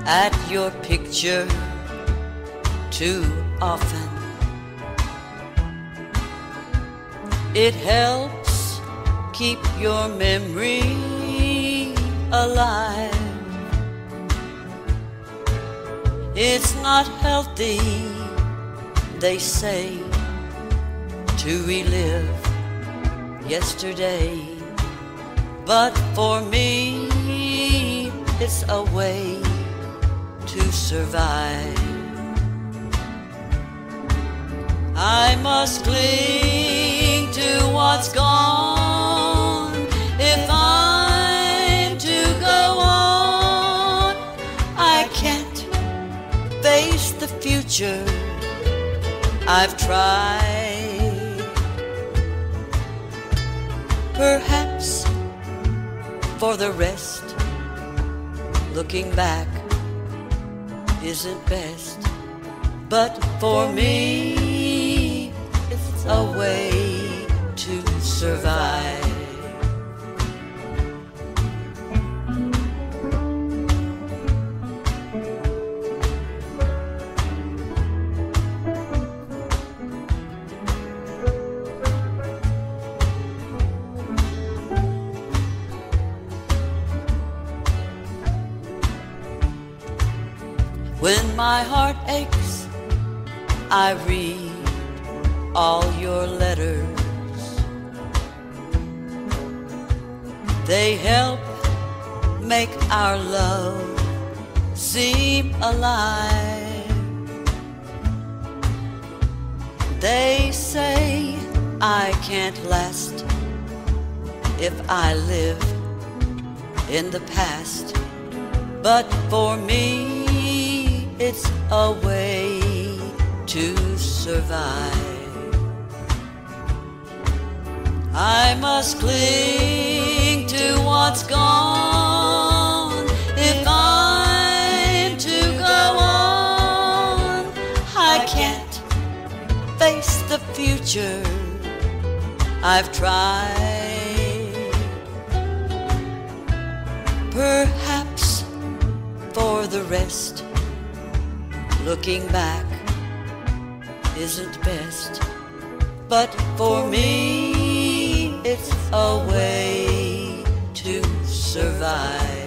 at your picture too often. It helps keep your memory alive. It's not healthy, they say, to relive yesterday, but for me it's a way to survive. I must cling to what's gone if I'm to go on. I can't face the future, I've tried. Perhaps for the rest, looking back isn't best, but for me it's a way to survive. When my heart aches, I read all your letters. They help make our love seem alive. They say I can't last if I live in the past, but for me it's a way to survive. I must cling to what's gone if I'm to go on. I can't face the future, I've tried. Perhaps for the rest, looking back isn't best, but for me it's a way to survive.